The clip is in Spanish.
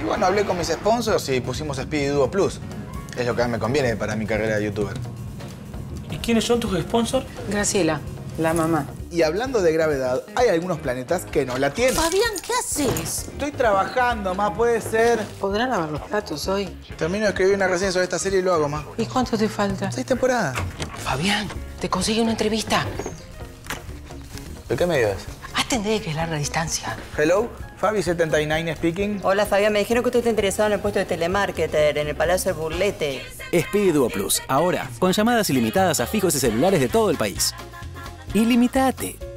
Y bueno, hablé con mis sponsors y pusimos Speedy Duo Plus. Es lo que a mí me conviene para mi carrera de youtuber. ¿Y quiénes son tus sponsors? Graciela, la mamá. Y hablando de gravedad, hay algunos planetas que no la tienen. Fabián, ¿qué haces? Estoy trabajando, ma, puede ser. ¿Podrá lavar los platos hoy? Termino de escribir una reseña sobre esta serie y lo hago, ma. ¿Y cuánto te falta? 6 temporadas. Fabián, te conseguí una entrevista. ¿De qué medio es? Atendé, que es larga distancia. Hello, Fabi79 speaking. Hola, Fabián. Me dijeron que usted está interesado en el puesto de telemarketer en el Palacio del Burlete. Speedy Duo Plus, ahora, con llamadas ilimitadas a fijos y celulares de todo el país. Ilimitate.